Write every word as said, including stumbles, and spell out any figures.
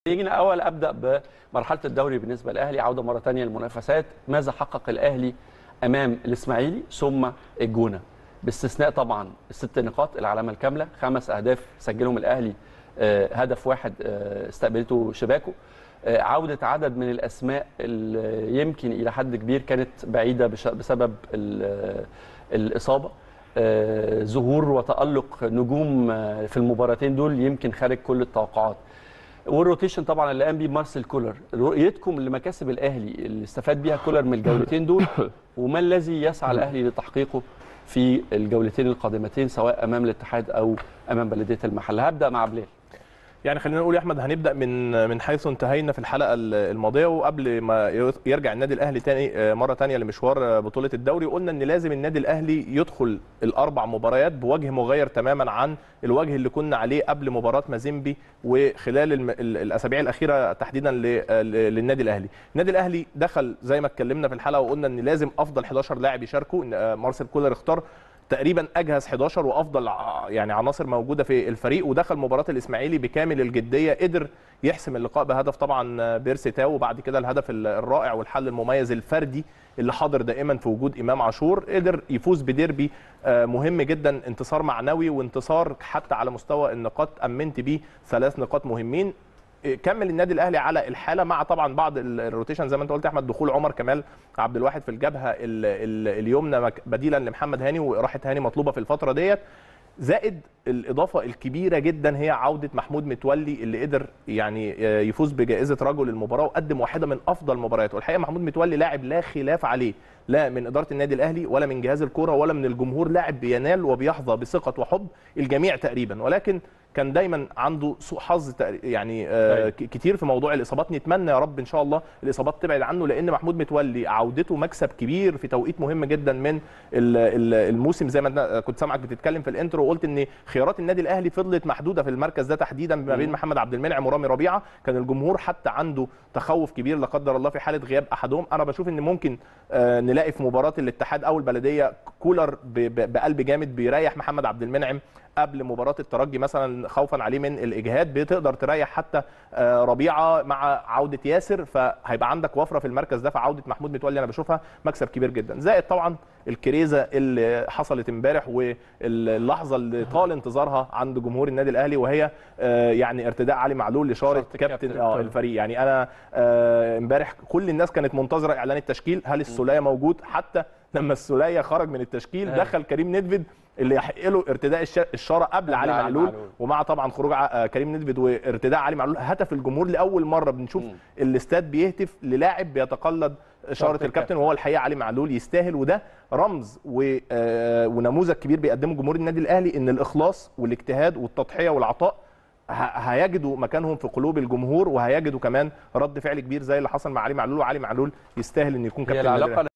يجينا اول ابدا بمرحله الدوري بالنسبه للاهلي، عوده مره ثانيه للمنافسات. ماذا حقق الاهلي امام الاسماعيلي ثم الجونه؟ باستثناء طبعا الست نقاط العلامه الكامله، خمس اهداف سجلهم الاهلي، هدف واحد استقبلته شباكه. عوده عدد من الاسماء اللي يمكن الى حد كبير كانت بعيده بسبب الاصابه. ظهور وتالق نجوم في المباراتين دول يمكن خارج كل التوقعات. والروتيشن طبعا اللي قام بيه مارسيل كولر. رؤيتكم لمكاسب الاهلي اللي استفاد بيها كولر من الجولتين دول، وما الذي يسعى الاهلي لتحقيقه في الجولتين القادمتين سواء امام الاتحاد او امام بلديه المحله؟ هبدا مع بلال. يعني خلينا نقول يا احمد، هنبدا من من حيث انتهينا في الحلقه الماضيه، وقبل ما يرجع النادي الاهلي تاني مره تانيه لمشوار بطوله الدوري، قلنا ان لازم النادي الاهلي يدخل الاربع مباريات بوجه مغاير تماما عن الوجه اللي كنا عليه قبل مباراه مازيمبي وخلال الاسابيع الاخيره تحديدا للنادي الاهلي. النادي الاهلي دخل زي ما اتكلمنا في الحلقه وقلنا ان لازم افضل حداشر لاعب يشاركوا. مارسيل كولر اختار تقريبا اجهز حداشر وافضل يعني عناصر موجوده في الفريق، ودخل مباراه الاسماعيلي بكامل الجديه، قدر يحسم اللقاء بهدف طبعا بيرسي تاو، وبعد كده الهدف الرائع والحل المميز الفردي اللي حاضر دائما في وجود امام عاشور. قدر يفوز بديربي مهم جدا، انتصار معنوي وانتصار حتى على مستوى النقاط، امنت بيه ثلاث نقاط مهمين. كمل النادي الاهلي على الحاله مع طبعا بعض الروتيشن زي ما انت قلت يا احمد، دخول عمر كمال عبد الواحد في الجبهه اليمنى بديلا لمحمد هاني، وراحه هاني مطلوبه في الفتره ديت، زائد الاضافه الكبيره جدا هي عوده محمود متولي اللي قدر يعني يفوز بجائزه رجل المباراه وقدم واحده من افضل مبارياته. والحقيقه محمود متولي لاعب لا خلاف عليه، لا من اداره النادي الاهلي ولا من جهاز الكوره ولا من الجمهور، لاعب بينال وبيحظى بثقه وحب الجميع تقريبا، ولكن كان دايما عنده سوء حظ يعني آه كتير في موضوع الاصابات. نتمنى يا رب ان شاء الله الاصابات تبعد عنه، لان محمود متولي عودته مكسب كبير في توقيت مهم جدا من الموسم. زي ما كنت سامعك بتتكلم في الانترو وقلت ان خيارات النادي الاهلي فضلت محدوده في المركز ده تحديدا ما بين محمد عبد المنعم ورامي ربيعه. كان الجمهور حتى عنده تخوف كبير لا قدر الله في حاله غياب احدهم. انا بشوف ان ممكن آه نلاقي في مباراه الاتحاد او البلديه كولر بقلب جامد بيريح محمد عبد المنعم قبل مباراه الترجي مثلا خوفا عليه من الاجهاد، بتقدر تريح حتى ربيعه مع عوده ياسر، فهيبقى عندك وفره في المركز ده. فعوده محمود متولي انا بشوفها مكسب كبير جدا، زائد طبعا الكريزه اللي حصلت امبارح واللحظه اللي طال انتظارها عند جمهور النادي الاهلي، وهي يعني ارتداء علي معلول لشاره كابتن اه الفريق. يعني انا امبارح كل الناس كانت منتظره اعلان التشكيل، هل السوليه موجود؟ حتى لما السوليه خرج من التشكيل دخل كريم ندفد اللي يحق له ارتداء الشاره قبل علي معلول, معلول ومع طبعا خروج كريم ندفد وارتداء علي معلول هتف الجمهور. لاول مره بنشوف م. الاستاد بيهتف للاعب بيتقلد شاره الكابتن، وهو الحقيقه علي معلول يستاهل، وده رمز ونموذج كبير بيقدمه جمهور النادي الاهلي ان الاخلاص والاجتهاد والتضحيه والعطاء هيجدوا مكانهم في قلوب الجمهور، وهيجدوا كمان رد فعل كبير زي اللي حصل مع علي معلول. وعلي معلول يستاهل ان يكون كابتن.